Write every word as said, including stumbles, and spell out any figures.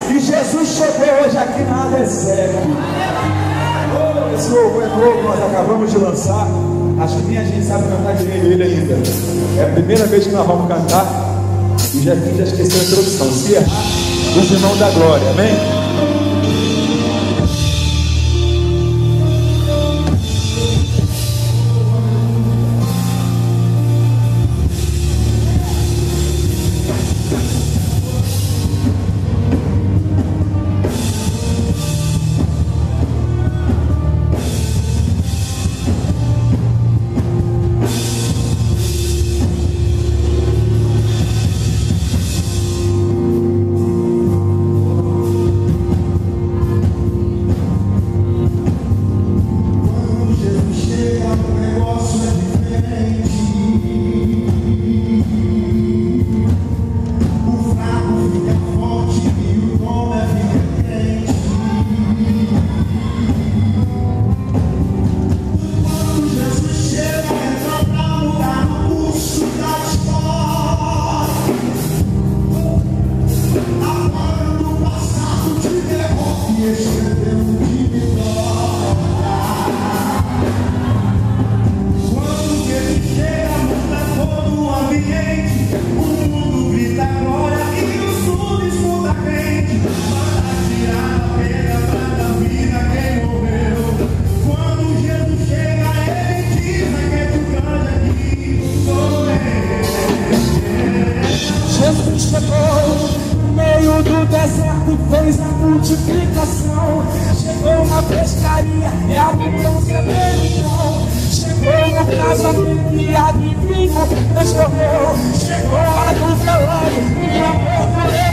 E Jesus chegou hoje aqui na Adesec. Oh, esse louvor é novo, nós acabamos de lançar. Acho que nem a gente sabe cantar direito ele ainda. É a primeira vez que nós vamos cantar. E já, já esqueceu a introdução. Se errar, os irmãos da glória, amém? Fez a multiplicação, chegou na pescaria e a abundância terminou. Chegou no casamento e a divina transformou. Chegou a do velório e a amor